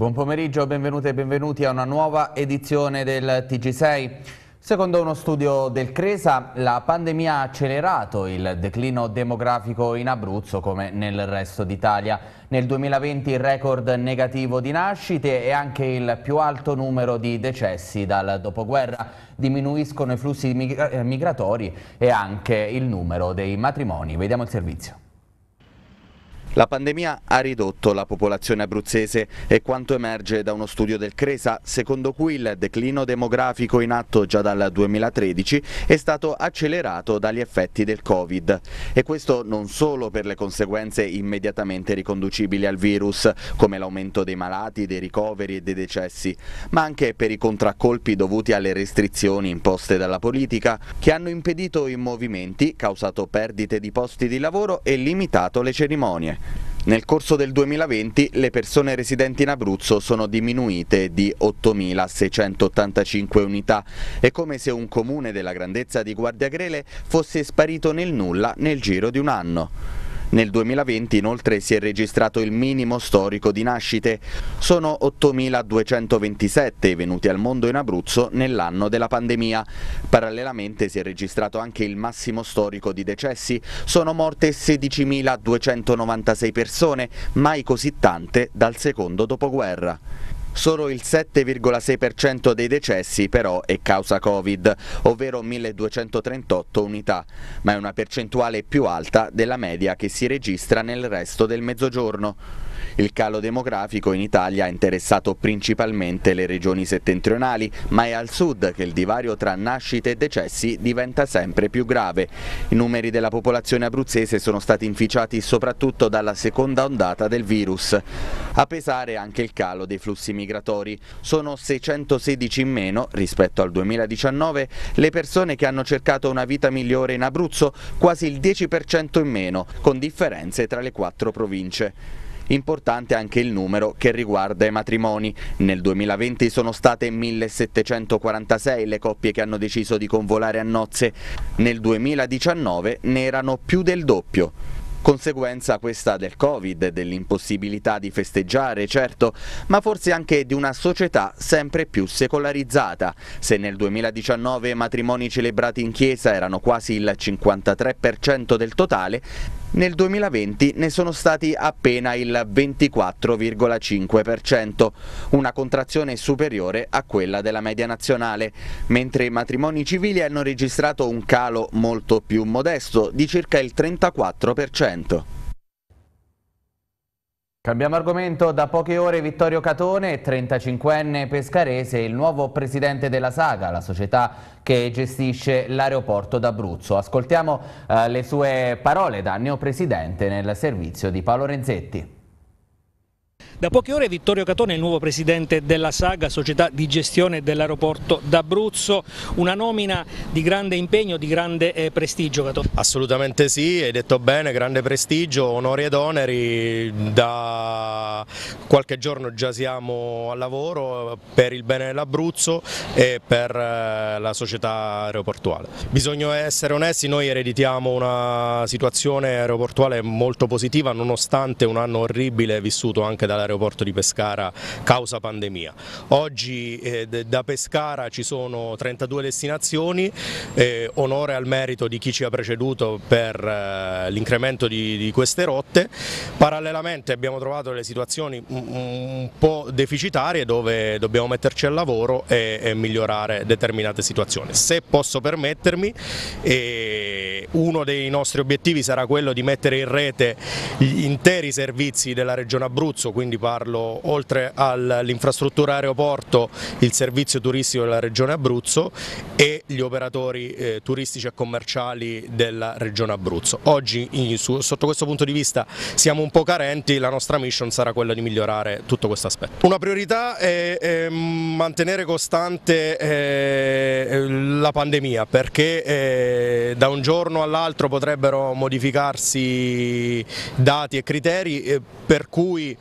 Buon pomeriggio, benvenute e benvenuti a una nuova edizione del TG6. Secondo uno studio del CRESA, la pandemia ha accelerato il declino demografico in Abruzzo come nel resto d'Italia. Nel 2020 il record negativo di nascite e anche il più alto numero di decessi dal dopoguerra. Diminuiscono i flussi migratori e anche il numero dei matrimoni. Vediamo il servizio. La pandemia ha ridotto la popolazione abruzzese, è quanto emerge da uno studio del CRESA, secondo cui il declino demografico in atto già dal 2013 è stato accelerato dagli effetti del Covid. E questo non solo per le conseguenze immediatamente riconducibili al virus, come l'aumento dei malati, dei ricoveri e dei decessi, ma anche per i contraccolpi dovuti alle restrizioni imposte dalla politica, che hanno impedito i movimenti, causato perdite di posti di lavoro e limitato le cerimonie. Nel corso del 2020 le persone residenti in Abruzzo sono diminuite di 8.685 unità. È come se un comune della grandezza di Guardiagrele fosse sparito nel nulla nel giro di un anno. Nel 2020 inoltre si è registrato il minimo storico di nascite. Sono 8.227 i venuti al mondo in Abruzzo nell'anno della pandemia. Parallelamente si è registrato anche il massimo storico di decessi. Sono morte 16.296 persone, mai così tante dal secondo dopoguerra. Solo il 7,6% dei decessi però è causa Covid, ovvero 1238 unità, ma è una percentuale più alta della media che si registra nel resto del Mezzogiorno. Il calo demografico in Italia ha interessato principalmente le regioni settentrionali, ma è al sud che il divario tra nascite e decessi diventa sempre più grave. I numeri della popolazione abruzzese sono stati inficiati soprattutto dalla seconda ondata del virus. A pesare anche il calo dei flussi migratori. Sono 616 in meno rispetto al 2019 le persone che hanno cercato una vita migliore in Abruzzo, quasi il 10% in meno, con differenze tra le 4 province. Importante anche il numero che riguarda i matrimoni. Nel 2020 sono state 1746 le coppie che hanno deciso di convolare a nozze, nel 2019 ne erano più del doppio. Conseguenza questa del Covid, dell'impossibilità di festeggiare, certo, ma forse anche di una società sempre più secolarizzata. Se nel 2019 i matrimoni celebrati in chiesa erano quasi il 53% del totale, nel 2020 ne sono stati appena il 24,5%, una contrazione superiore a quella della media nazionale, mentre i matrimoni civili hanno registrato un calo molto più modesto, di circa il 34%. Cambiamo argomento. Da poche ore Vittorio Catone, 35enne pescarese, il nuovo presidente della Saga, la società che gestisce l'aeroporto d'Abruzzo. Ascoltiamo le sue parole da neopresidente nel servizio di Paolo Renzetti. Da poche ore Vittorio Catone è il nuovo presidente della Saga, società di gestione dell'aeroporto d'Abruzzo, una nomina di grande impegno, di grande prestigio, Catone. Assolutamente sì, hai detto bene, grande prestigio, onori ed oneri, da qualche giorno già siamo al lavoro per il bene dell'Abruzzo e per la società aeroportuale. Bisogna essere onesti, noi ereditiamo una situazione aeroportuale molto positiva nonostante un anno orribile vissuto anche dall'aeroporto di Pescara causa pandemia. Oggi da Pescara ci sono 32 destinazioni, onore al merito di chi ci ha preceduto per l'incremento di queste rotte. Parallelamente abbiamo trovato delle situazioni un po' deficitarie dove dobbiamo metterci al lavoro e migliorare determinate situazioni. Se posso permettermi, uno dei nostri obiettivi sarà quello di mettere in rete gli interi servizi della Regione Abruzzo, quindi parlo oltre all'infrastruttura aeroporto, il servizio turistico della Regione Abruzzo e gli operatori turistici e commerciali della Regione Abruzzo. Oggi sotto questo punto di vista siamo un po' carenti, la nostra mission sarà quella di migliorare tutto questo aspetto. Una priorità è mantenere costante la pandemia, perché da un giorno all'altro potrebbero modificarsi dati e criteri per cui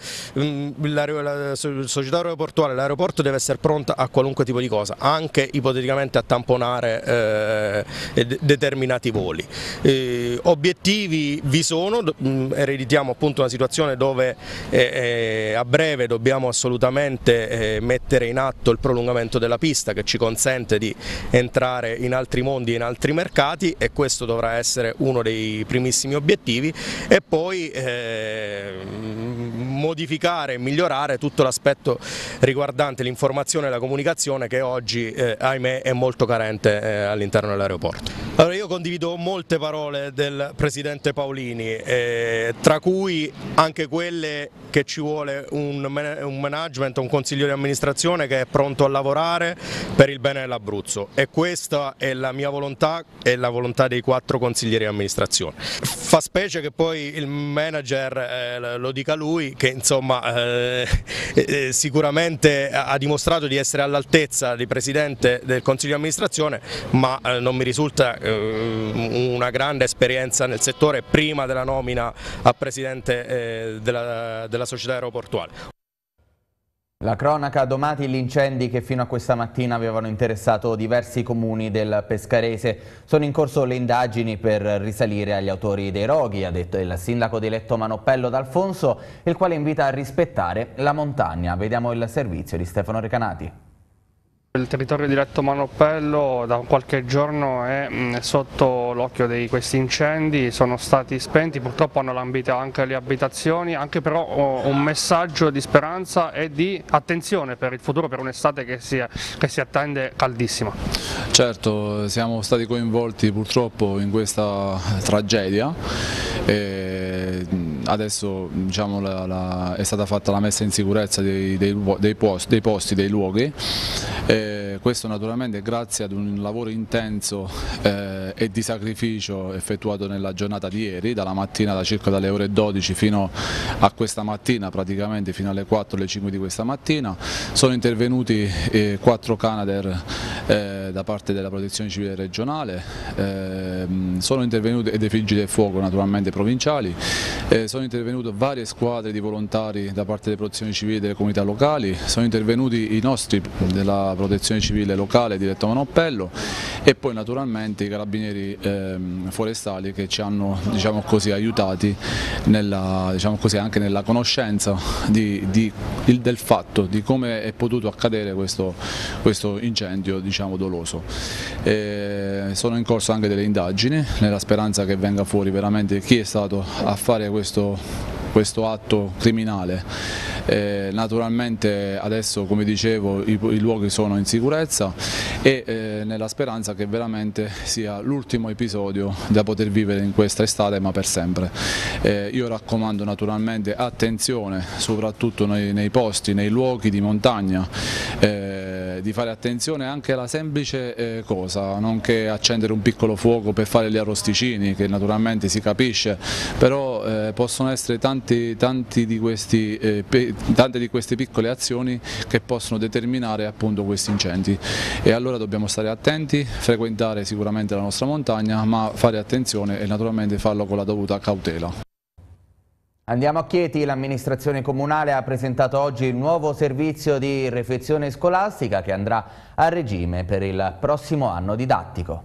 la società aeroportuale, l'aeroporto deve essere pronta a qualunque tipo di cosa, anche ipoteticamente a tamponare determinati voli. Obiettivi vi sono, ereditiamo appunto una situazione dove A breve dobbiamo assolutamente mettere in atto il prolungamento della pista che ci consente di entrare in altri mondi e in altri mercati, e questo dovrà essere uno dei primissimi obiettivi, e poi modificare e migliorare tutto l'aspetto riguardante l'informazione e la comunicazione che oggi ahimè è molto carente all'interno dell'aeroporto. Allora, io condivido molte parole del Presidente Paolini, tra cui anche quelle che ci vuole un management, un consiglio di amministrazione che è pronto a lavorare per il bene dell'Abruzzo, e questa è la mia volontà e la volontà dei 4 consiglieri di amministrazione. Fa specie che poi il manager lo dica lui, che insomma sicuramente ha dimostrato di essere all'altezza di Presidente del Consiglio di amministrazione, ma non mi risulta una grande esperienza nel settore prima della nomina a Presidente della società aeroportuale. La cronaca domati gli incendi che fino a questa mattina avevano interessato diversi comuni del Pescarese. Sono in corso le indagini per risalire agli autori dei roghi, ha detto il sindaco di Letto Manoppello D'Alfonso, il quale invita a rispettare la montagna. Vediamo il servizio di Stefano Recanati. Il territorio di Letto Manoppello da qualche giorno è sotto l'occhio di questi incendi, sono stati spenti, purtroppo hanno lambito anche le abitazioni, anche però un messaggio di speranza e di attenzione per il futuro, per un'estate che si attende caldissima. Certo, siamo stati coinvolti purtroppo in questa tragedia. Adesso diciamo, è stata fatta la messa in sicurezza dei posti, dei luoghi. Questo naturalmente grazie ad un lavoro intenso e di sacrificio effettuato nella giornata di ieri, dalla mattina, da circa dalle ore 12 fino a questa mattina, praticamente fino alle 4 alle 5 di questa mattina. Sono intervenuti 4 Canadair da parte della Protezione Civile regionale, sono intervenuti e dei Vigili del Fuoco naturalmente provinciali, sono intervenute varie squadre di volontari da parte delle protezioni civili delle comunità locali, sono intervenuti i nostri della Protezione Civile locale di Letto Manoppello e poi naturalmente i carabinieri forestali che ci hanno, diciamo così, aiutati anche nella conoscenza del fatto di come è potuto accadere questo incendio, diciamo, doloso. Sono in corso anche delle indagini nella speranza che venga fuori veramente chi è stato a fare questo atto criminale. Naturalmente adesso, come dicevo, i luoghi sono in sicurezza e nella speranza che veramente sia l'ultimo episodio da poter vivere in questa estate, ma per sempre. Io raccomando naturalmente attenzione soprattutto nei posti, nei luoghi di montagna, di fare attenzione anche alla semplice cosa, non che accendere un piccolo fuoco per fare gli arrosticini, che naturalmente si capisce, però possono essere tante di queste piccole azioni che possono determinare appunto questi incendi, e allora dobbiamo stare attenti, frequentare sicuramente la nostra montagna, ma fare attenzione e naturalmente farlo con la dovuta cautela. Andiamo a Chieti. L'amministrazione comunale ha presentato oggi il nuovo servizio di refezione scolastica che andrà a regime per il prossimo anno didattico.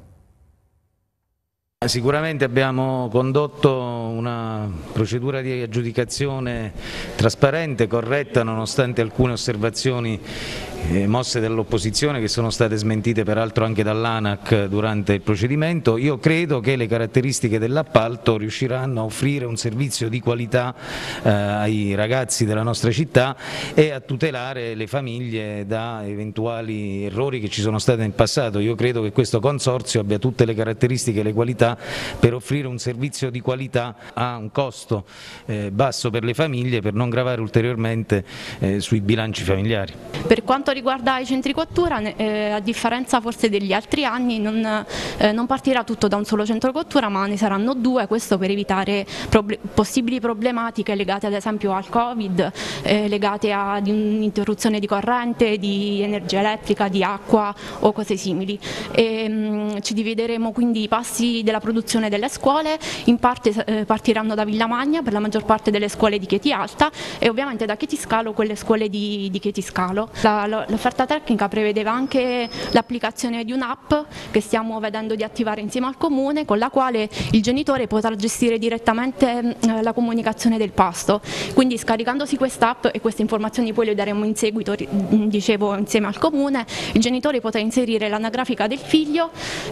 Sicuramente abbiamo condotto una procedura di aggiudicazione trasparente, corretta, nonostante alcune osservazioni mosse dall'opposizione che sono state smentite peraltro anche dall'ANAC durante il procedimento. Io credo che le caratteristiche dell'appalto riusciranno a offrire un servizio di qualità ai ragazzi della nostra città e a tutelare le famiglie da eventuali errori che ci sono stati nel passato. Io credo che questo consorzio abbia tutte le caratteristiche e le qualità per offrire un servizio di qualità a un costo basso per le famiglie, per non gravare ulteriormente sui bilanci familiari. Per quanto riguarda i centri cottura, a differenza forse degli altri anni, non partirà tutto da un solo centro cottura, ma ne saranno 2, questo per evitare possibili problematiche legate ad esempio al Covid, legate ad un'interruzione di corrente, di energia elettrica, di acqua o cose simili. Ci divideremo quindi i passi della la produzione delle scuole, in parte partiranno da Villamagna per la maggior parte delle scuole di Chieti Alta e ovviamente da Chieti Scalo quelle scuole di Chieti Scalo. L'offerta tecnica prevedeva anche l'applicazione di un'app che stiamo vedendo di attivare insieme al Comune, con la quale il genitore potrà gestire direttamente la comunicazione del pasto. Quindi scaricandosi quest'app, e queste informazioni poi le daremo in seguito, dicevo, insieme al Comune, il genitore potrà inserire l'anagrafica del figlio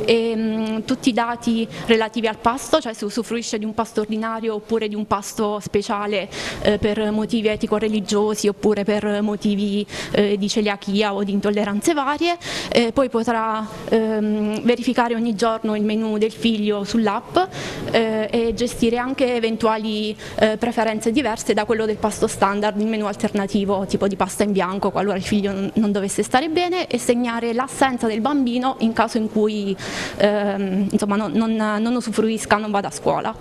e tutti i dati relativi al pasto, cioè se usufruisce di un pasto ordinario oppure di un pasto speciale per motivi etico-religiosi oppure per motivi di celiachia o di intolleranze varie. Poi potrà verificare ogni giorno il menù del figlio sull'app e gestire anche eventuali preferenze diverse da quello del pasto standard, il menù alternativo tipo di pasta in bianco qualora il figlio non dovesse stare bene, e segnare l'assenza del bambino in caso in cui insomma, non usufruisca, non vada a scuola.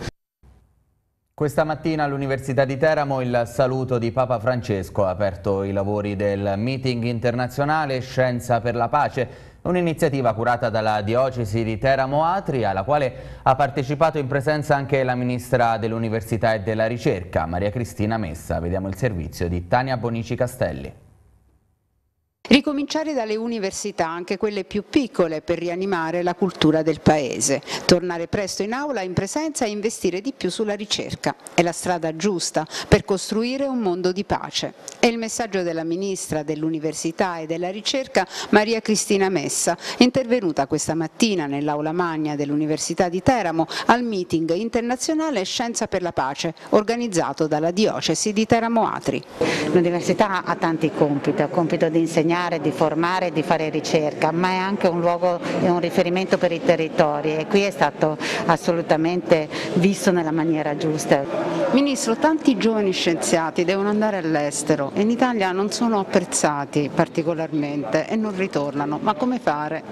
Questa mattina all'Università di Teramo il saluto di Papa Francesco ha aperto i lavori del meeting internazionale Scienza per la Pace, un'iniziativa curata dalla diocesi di Teramo Atri, alla quale ha partecipato in presenza anche la ministra dell'Università e della Ricerca, Maria Cristina Messa. Vediamo il servizio di Tania Bonici Castelli. Ricominciare dalle università, anche quelle più piccole, per rianimare la cultura del paese. Tornare presto in aula, in presenza, e investire di più sulla ricerca. È la strada giusta per costruire un mondo di pace. È il messaggio della Ministra dell'Università e della Ricerca, Maria Cristina Messa, intervenuta questa mattina nell'aula magna dell'Università di Teramo al meeting internazionale Scienza per la Pace, organizzato dalla diocesi di Teramo Atri. L'università ha tanti compiti, ha il compito di insegnare, di formare, di fare ricerca, ma è anche un luogo e un riferimento per i territori, e qui è stato assolutamente visto nella maniera giusta. Ministro, tanti giovani scienziati devono andare all'estero e in Italia non sono apprezzati particolarmente e non ritornano, ma come fare?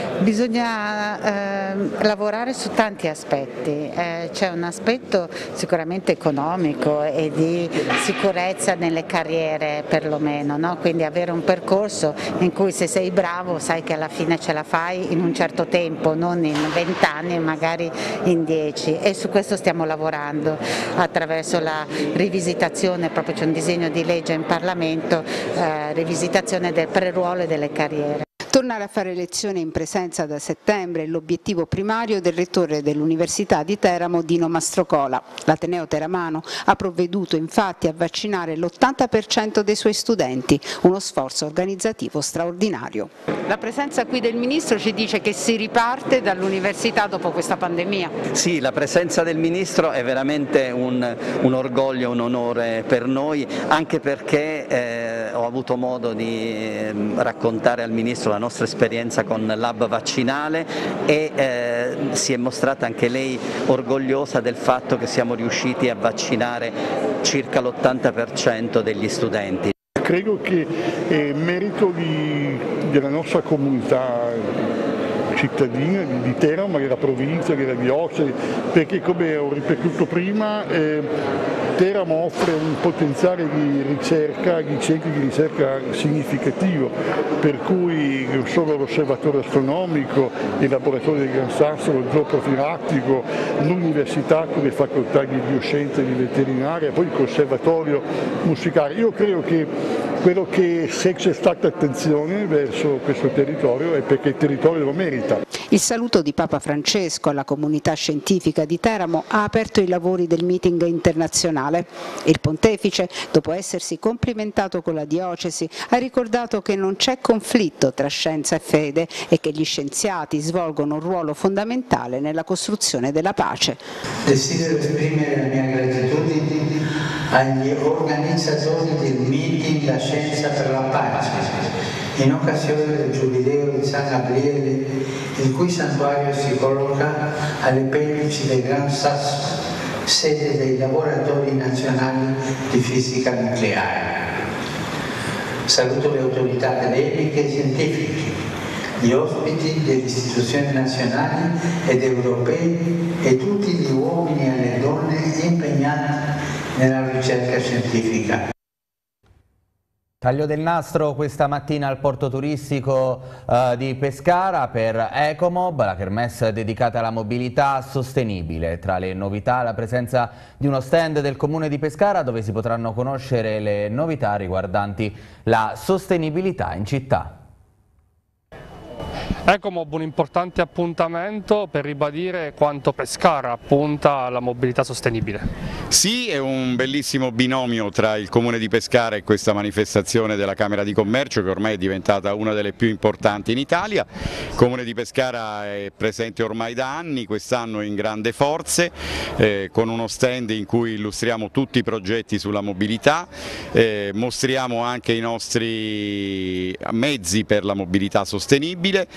Bisogna lavorare su tanti aspetti, c'è un aspetto sicuramente economico e di sicurezza nelle carriere perlomeno, no? Quindi avere un percorso in cui se sei bravo sai che alla fine ce la fai in un certo tempo, non in 20 anni, magari in 10, e su questo stiamo lavorando attraverso la rivisitazione, proprio c'è un disegno di legge in Parlamento, rivisitazione del preruolo e delle carriere. Tornare a fare lezione in presenza da settembre è l'obiettivo primario del rettore dell'Università di Teramo, Dino Mastrocola. L'Ateneo teramano ha provveduto infatti a vaccinare l'80% dei suoi studenti, uno sforzo organizzativo straordinario. La presenza qui del Ministro ci dice che si riparte dall'Università dopo questa pandemia. Sì, la presenza del Ministro è veramente un orgoglio, un onore per noi, anche perché ho avuto modo di raccontare al Ministro la nostra esperienza con l'hub vaccinale e si è mostrata anche lei orgogliosa del fatto che siamo riusciti a vaccinare circa l'80% degli studenti. Credo che è merito della nostra comunità cittadina di Teramo, della provincia, della diocesi, perché come ho ripetuto prima Teramo offre un potenziale di ricerca, di centri di ricerca significativo, per cui non solo l'osservatorio astronomico, il laboratorio del Gran Sasso, lo zoo profilattico, l'università con le facoltà di bioscienze e di veterinaria, poi il conservatorio musicale. Io credo che quello che se c'è stata attenzione verso questo territorio è perché il territorio lo merita. Il saluto di Papa Francesco alla comunità scientifica di Teramo ha aperto i lavori del meeting internazionale. Il pontefice, dopo essersi complimentato con la diocesi, ha ricordato che non c'è conflitto tra scienza e fede e che gli scienziati svolgono un ruolo fondamentale nella costruzione della pace. Desidero esprimere la mia gratitudine agli organizzatori del meeting La Scienza per la Pace, in occasione del Giubileo di San Gabriele, il cui santuario si colloca alle pendici del Gran Sasso, sede dei laboratori nazionali di fisica nucleare. Saluto le autorità accademiche e scientifiche, gli ospiti delle istituzioni nazionali ed europee e tutti gli uomini e le donne impegnati nella ricerca scientifica. Taglio del nastro questa mattina al porto turistico di Pescara per Ecomob, la kermesse dedicata alla mobilità sostenibile. Tra le novità la presenza di uno stand del comune di Pescara dove si potranno conoscere le novità riguardanti la sostenibilità in città. Ecomob, un importante appuntamento per ribadire quanto Pescara punta alla mobilità sostenibile. Sì, è un bellissimo binomio tra il Comune di Pescara e questa manifestazione della Camera di Commercio che ormai è diventata una delle più importanti in Italia. Il Comune di Pescara è presente ormai da anni, quest'anno in grande forze, con uno stand in cui illustriamo tutti i progetti sulla mobilità, mostriamo anche i nostri mezzi per la mobilità sostenibile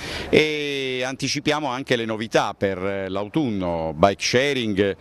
e anticipiamo anche le novità per l'autunno, bike sharing,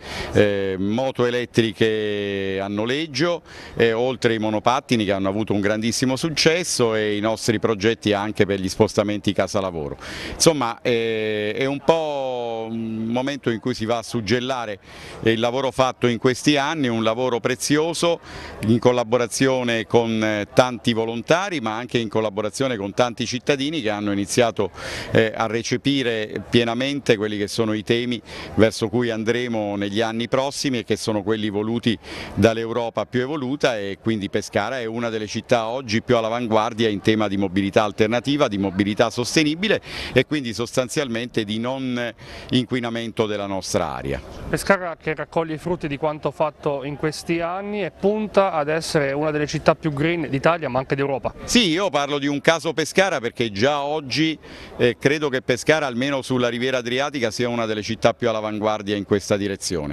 moto elettriche a noleggio, oltre ai monopattini che hanno avuto un grandissimo successo e i nostri progetti anche per gli spostamenti casa-lavoro. Insomma è un po' un momento in cui si va a suggellare il lavoro fatto in questi anni, un lavoro prezioso in collaborazione con tanti volontari ma anche in collaborazione con tanti cittadini che hanno iniziato a recepire pienamente quelli che sono i temi verso cui andremo negli anni prossimi e che sono quelli voluti dall'Europa più evoluta, e quindi Pescara è una delle città oggi più all'avanguardia in tema di mobilità alternativa, di mobilità sostenibile e quindi sostanzialmente di non inquinamento della nostra aria. Pescara che raccoglie i frutti di quanto fatto in questi anni e punta ad essere una delle città più green d'Italia ma anche d'Europa. Sì, io parlo di un caso Pescara perché già oggi credo che Pescara almeno sulla riviera adriatica sia una delle città più all'avanguardia in questa direzione.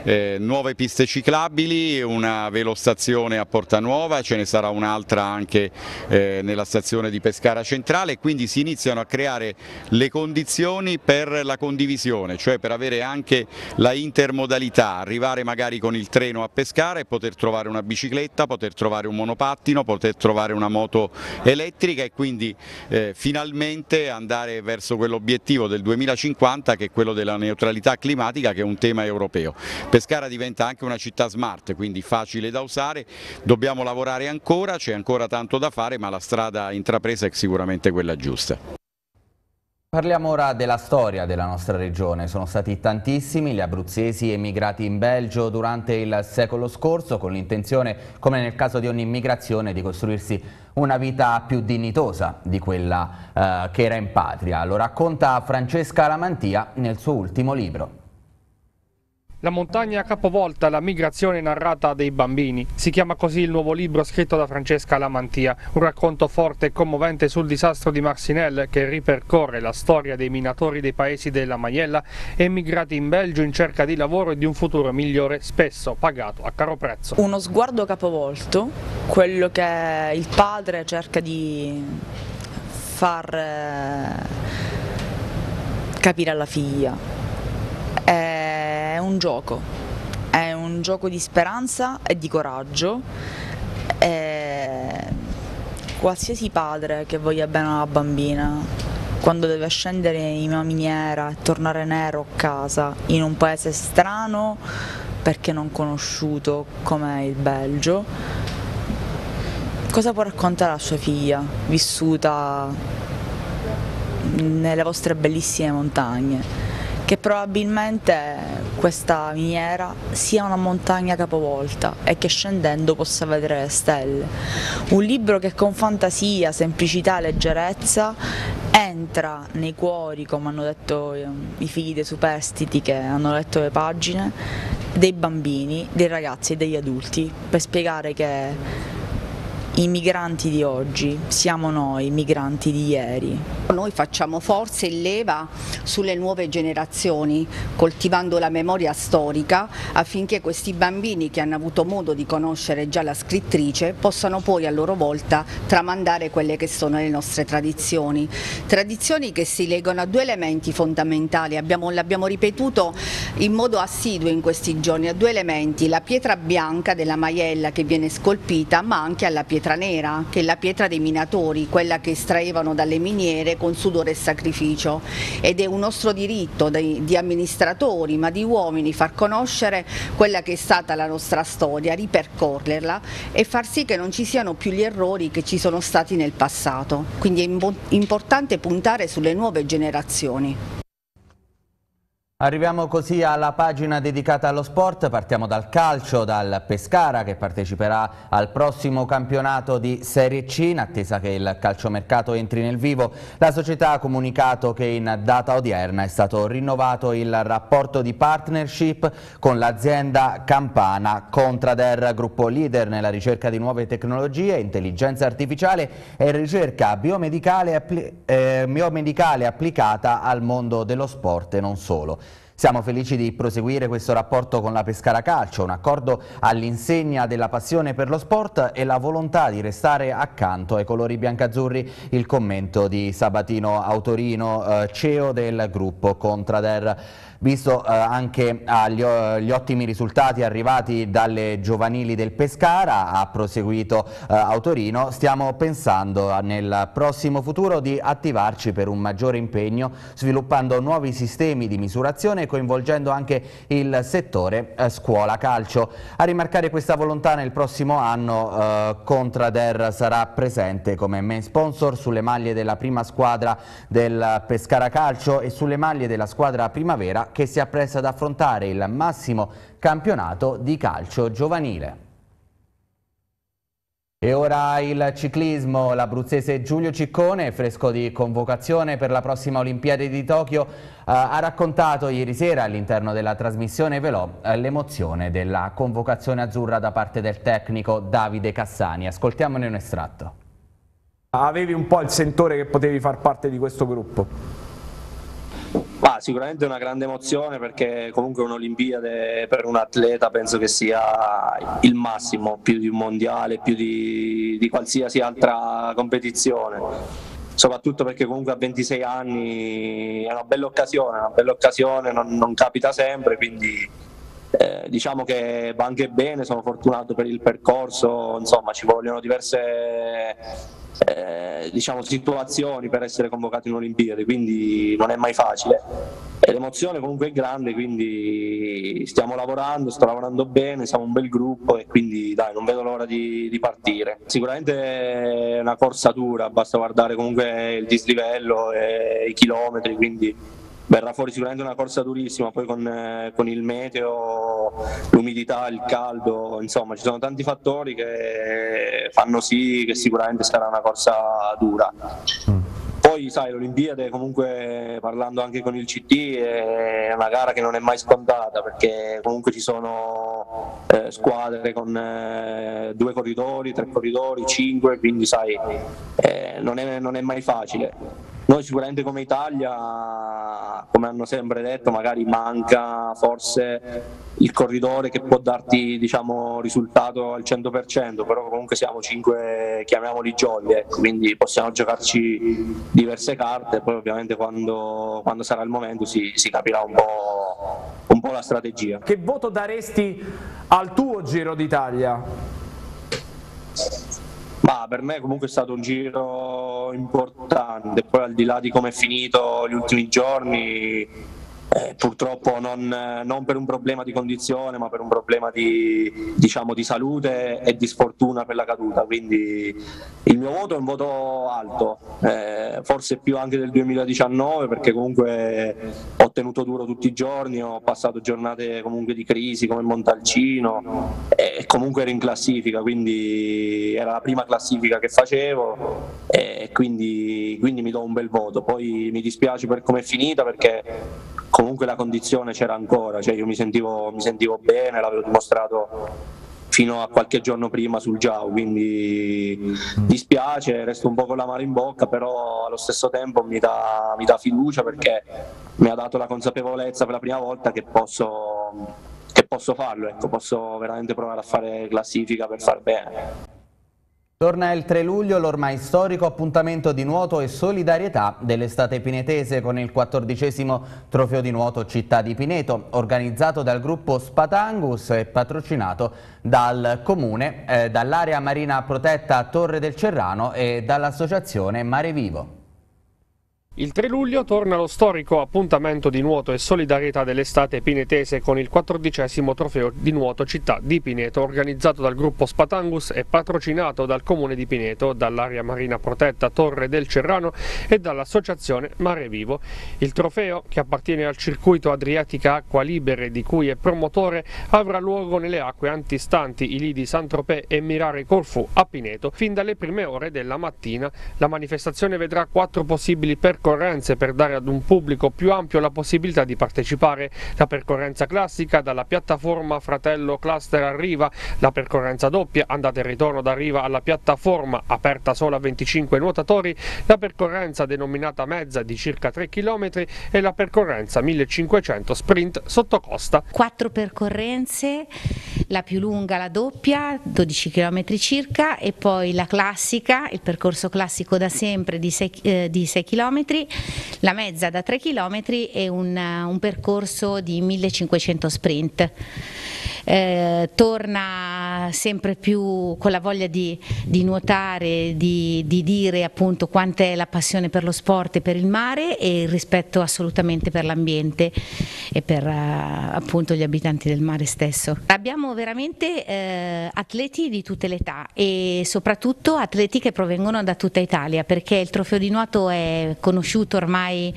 Nuove piste ciclabili, una velostazione a Porta Nuova, ce ne sarà un'altra anche nella stazione di Pescara Centrale, quindi si iniziano a creare le condizioni per la condivisione, cioè per avere anche la intermodalità, arrivare magari con il treno a Pescara e poter trovare una bicicletta, poter trovare un monopattino, poter trovare una moto elettrica e quindi finalmente andare verso quell'obiettivo del 2050 che è quello della neutralità climatica, che è un tema europeo. Pescara diventa anche una città smart, quindi facile da usare, dobbiamo lavorare ancora, c'è ancora tanto da fare, ma la strada intrapresa è sicuramente quella giusta. Parliamo ora della storia della nostra regione. Sono stati tantissimi gli abruzzesi emigrati in Belgio durante il secolo scorso con l'intenzione, come nel caso di ogni immigrazione, di costruirsi una vita più dignitosa di quella che era in patria. Lo racconta Francesca Lamantia nel suo ultimo libro. La montagna capovolta, la migrazione narrata dei bambini. Si chiama così il nuovo libro scritto da Francesca Lamantia, un racconto forte e commovente sul disastro di Marcinelle che ripercorre la storia dei minatori dei paesi della Maiella emigrati in Belgio in cerca di lavoro e di un futuro migliore, spesso pagato a caro prezzo. Uno sguardo capovolto, quello che il padre cerca di far capire alla figlia. È un gioco di speranza e di coraggio. Qualsiasi padre che voglia bene alla bambina, quando deve scendere in una miniera e tornare nero a casa in un paese strano perché non conosciuto come il Belgio, cosa può raccontare a sua figlia vissuta nelle vostre bellissime montagne? Che probabilmente questa miniera sia una montagna capovolta e che scendendo possa vedere le stelle. Un libro che con fantasia, semplicità e leggerezza entra nei cuori, come hanno detto i figli dei superstiti che hanno letto le pagine, dei bambini, dei ragazzi e degli adulti, per spiegare che i migranti di oggi siamo noi, i migranti di ieri. Noi facciamo forza e leva sulle nuove generazioni, coltivando la memoria storica affinché questi bambini che hanno avuto modo di conoscere già la scrittrice possano poi a loro volta tramandare quelle che sono le nostre tradizioni. Tradizioni che si legano a due elementi fondamentali, l'abbiamo ripetuto in modo assiduo in questi giorni, a due elementi, la pietra bianca della Maiella che viene scolpita ma anche alla pietra pietra nera, che è la pietra dei minatori, quella che estraevano dalle miniere con sudore e sacrificio, ed è un nostro diritto di amministratori ma di uomini far conoscere quella che è stata la nostra storia, ripercorrerla e far sì che non ci siano più gli errori che ci sono stati nel passato. Quindi è importante puntare sulle nuove generazioni. Arriviamo così alla pagina dedicata allo sport, partiamo dal calcio, dal Pescara che parteciperà al prossimo campionato di Serie C, in attesa che il calciomercato entri nel vivo. La società ha comunicato che in data odierna è stato rinnovato il rapporto di partnership con l'azienda campana Contrader, gruppo leader nella ricerca di nuove tecnologie, intelligenza artificiale e ricerca biomedicale applicata al mondo dello sport e non solo. Siamo felici di proseguire questo rapporto con la Pescara Calcio, un accordo all'insegna della passione per lo sport e la volontà di restare accanto ai colori biancazzurri. Il commento di Sabatino Autorino, CEO del gruppo Contrader. Visto anche gli ottimi risultati arrivati dalle giovanili del Pescara, ha proseguito Autorino, stiamo pensando nel prossimo futuro di attivarci per un maggiore impegno, sviluppando nuovi sistemi di misurazione e coinvolgendo anche il settore scuola calcio. A rimarcare questa volontà, nel prossimo anno Contrader sarà presente come main sponsor sulle maglie della prima squadra del Pescara Calcio e sulle maglie della squadra primavera che si appresta ad affrontare il massimo campionato di calcio giovanile. E ora il ciclismo, l'abruzzese Giulio Ciccone, fresco di convocazione per la prossima Olimpiade di Tokyo, ha raccontato ieri sera all'interno della trasmissione Velò l'emozione della convocazione azzurra da parte del tecnico Davide Cassani. Ascoltiamone un estratto. Avevi un po' il sentore che potevi far parte di questo gruppo? Sicuramente è una grande emozione, perché comunque un'Olimpiade per un atleta penso che sia il massimo, più di un mondiale, più di qualsiasi altra competizione, soprattutto perché comunque a 26 anni è una bella occasione, non capita sempre, quindi diciamo che va anche bene, sono fortunato per il percorso, insomma ci vogliono diverse situazioni per essere convocato in Olimpiadi, quindi non è mai facile e l'emozione comunque è grande, quindi stiamo lavorando, sto lavorando bene, siamo un bel gruppo e quindi dai, non vedo l'ora di partire. Sicuramente è una corsa dura, basta guardare comunque il dislivello e i chilometri, quindi verrà fuori sicuramente una corsa durissima, poi con il meteo, l'umidità, il caldo, insomma ci sono tanti fattori che fanno sì che sicuramente sarà una corsa dura. Poi sai, l'Olimpiade comunque, parlando anche con il CT, è una gara che non è mai scontata, perché comunque ci sono squadre con 2 corridori, 3 corridori, 5, quindi sai, non è mai facile. Noi sicuramente come Italia, come hanno sempre detto, magari manca forse il corridore che può darti, diciamo, risultato al 100%, però comunque siamo 5, chiamiamoli jolly, ecco, quindi possiamo giocarci diverse carte, poi ovviamente quando sarà il momento si capirà un po' la strategia. Che voto daresti al tuo Giro d'Italia? Per me comunque è stato un giro importante, poi al di là di come è finito gli ultimi giorni, purtroppo non per un problema di condizione, ma per un problema di salute e di sfortuna per la caduta, quindi il mio voto è un voto alto, forse più anche del 2019, perché comunque ho tenuto duro tutti i giorni, ho passato giornate comunque di crisi come Montalcino e comunque ero in classifica, quindi era la prima classifica che facevo e quindi mi do un bel voto. Poi mi dispiace per come è finita, perché comunque la condizione c'era ancora, cioè io mi sentivo bene, l'avevo dimostrato fino a qualche giorno prima sul Giau, quindi dispiace, resto un po' con l'amaro in bocca, però allo stesso tempo mi dà fiducia, perché mi ha dato la consapevolezza per la prima volta che posso farlo, ecco, posso veramente provare a fare classifica per far bene. Torna il 3 luglio l'ormai storico appuntamento di nuoto e solidarietà dell'estate pinetese con il 14° trofeo di nuoto Città di Pineto, organizzato dal gruppo Spatangus e patrocinato dal Comune, dall'area marina protetta Torre del Cerrano e dall'associazione Mare Vivo. Il 3 luglio torna lo storico appuntamento di nuoto e solidarietà dell'estate pinetese con il 14° trofeo di nuoto Città di Pineto, organizzato dal gruppo Spatangus e patrocinato dal Comune di Pineto, dall'area marina protetta Torre del Cerrano e dall'associazione Mare Vivo. Il trofeo, che appartiene al circuito Adriatica Acqua Libere di cui è promotore, avrà luogo nelle acque antistanti i lidi Saint-Tropez e Mirare Corfù a Pineto fin dalle prime ore della mattina. La manifestazione vedrà 4 possibili percorrenze per dare ad un pubblico più ampio la possibilità di partecipare: la percorrenza classica dalla piattaforma Fratello Cluster a Riva, la percorrenza doppia andata e ritorno da Riva alla piattaforma aperta solo a 25 nuotatori, la percorrenza denominata mezza di circa 3 km e la percorrenza 1500 sprint sottocosta. 4 percorrenze, la più lunga la doppia, 12 km circa, e poi la classica, il percorso classico da sempre di 6 km, la mezza da 3 km e un percorso di 1500 sprint. Torna sempre più con la voglia di nuotare, di dire appunto quanta è la passione per lo sport e per il mare e il rispetto assolutamente per l'ambiente e per appunto gli abitanti del mare stesso. Abbiamo veramente atleti di tutte le età e soprattutto atleti che provengono da tutta Italia, perché il trofeo di nuoto è conosciuto ormai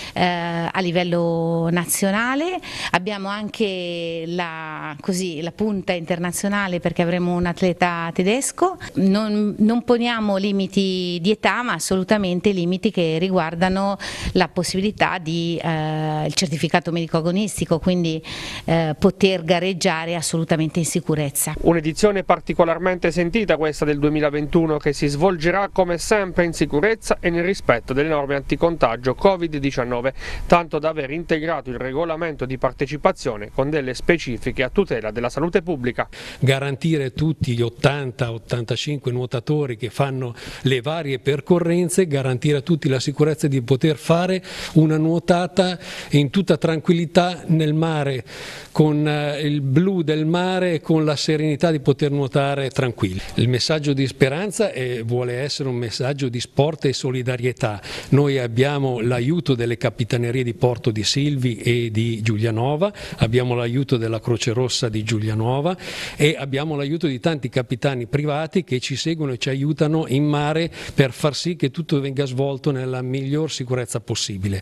a livello nazionale. Abbiamo anche la punta internazionale, perché avremo un atleta tedesco. Non poniamo limiti di età, ma assolutamente limiti che riguardano la possibilità di il certificato medico agonistico, quindi poter gareggiare assolutamente in sicurezza. Un'edizione particolarmente sentita questa del 2021, che si svolgerà come sempre in sicurezza e nel rispetto delle norme anticontagio Covid-19, tanto da aver integrato il regolamento di partecipazione con delle specifiche a tutela della salute pubblica. Garantire tutti gli 80-85 nuotatori che fanno le varie percorrenze, garantire a tutti la sicurezza di poter fare una nuotata in tutta tranquillità nel mare, con il blu del mare e con la serenità di poter nuotare tranquilli. Il messaggio di speranza vuole essere un messaggio di sport e solidarietà. Noi abbiamo l'aiuto delle capitanerie di Porto di Silvi e di Giulianova, abbiamo l'aiuto della Croce Rossa di Giulianova e abbiamo l'aiuto di tanti capitani privati che ci seguono e ci aiutano in mare per far sì che tutto venga svolto nella miglior sicurezza possibile.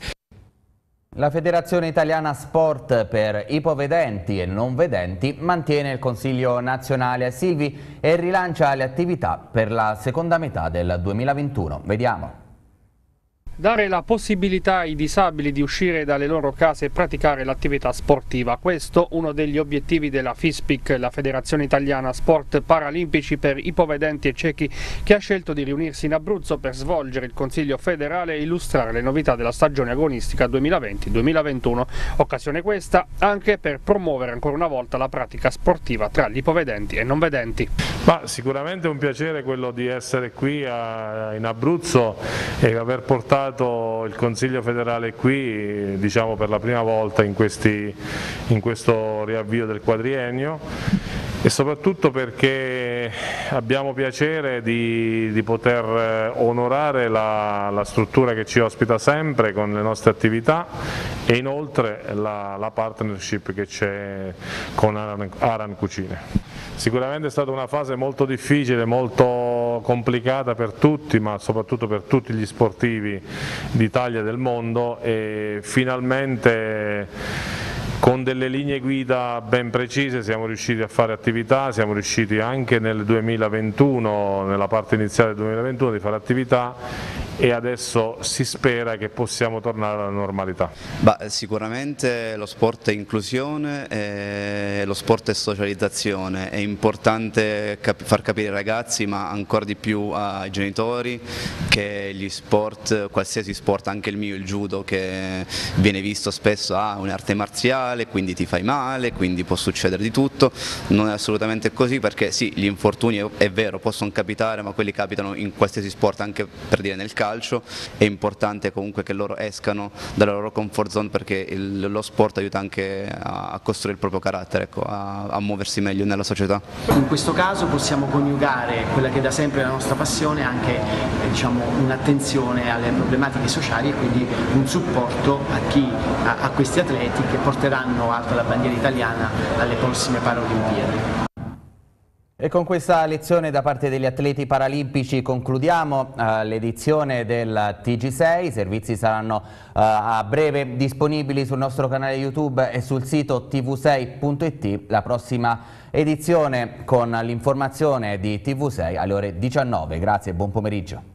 La Federazione Italiana Sport per ipovedenti e non vedenti mantiene il Consiglio Nazionale a Silvi e rilancia le attività per la seconda metà del 2021. Vediamo. Dare la possibilità ai disabili di uscire dalle loro case e praticare l'attività sportiva. Questo uno degli obiettivi della FISPIC, la Federazione Italiana Sport Paralimpici per ipovedenti e ciechi, che ha scelto di riunirsi in Abruzzo per svolgere il Consiglio federale e illustrare le novità della stagione agonistica 2020-2021. Occasione questa anche per promuovere ancora una volta la pratica sportiva tra gli ipovedenti e non vedenti. Ma sicuramente è un piacere quello di essere qui in Abruzzo e aver portato il Consiglio federale qui, diciamo, per la prima volta in questo riavvio del quadriennio, e soprattutto perché abbiamo piacere di poter onorare la struttura che ci ospita sempre con le nostre attività e inoltre la partnership che c'è con Aran Cucine. Sicuramente è stata una fase molto difficile, molto complicata per tutti, ma soprattutto per tutti gli sportivi d'Italia e del mondo, e finalmente con delle linee guida ben precise siamo riusciti a fare attività, siamo riusciti anche nel 2021, nella parte iniziale del 2021, di fare attività, e adesso si spera che possiamo tornare alla normalità. Sicuramente lo sport è inclusione, lo sport è socializzazione, è importante far capire ai ragazzi, ma ancora di più ai genitori, che gli sport, qualsiasi sport, anche il mio, il judo, che viene visto spesso un'arte marziale, quindi ti fai male, quindi può succedere di tutto, non è assolutamente così, perché sì, gli infortuni è vero, possono capitare, ma quelli capitano in qualsiasi sport, anche per dire nel calcio. È importante comunque che loro escano dalla loro comfort zone, perché lo sport aiuta anche a costruire il proprio carattere, ecco, a muoversi meglio nella società. In questo caso possiamo coniugare quella che da sempre è la nostra passione, anche un'attenzione alle problematiche sociali e quindi un supporto a questi atleti che porteranno alta la bandiera italiana alle prossime Paralimpiadi. E con questa lezione da parte degli atleti paralimpici concludiamo l'edizione del TG6. I servizi saranno a breve disponibili sul nostro canale YouTube e sul sito tv6.it. La prossima edizione con l'informazione di TV6 alle ore 19. Grazie e buon pomeriggio.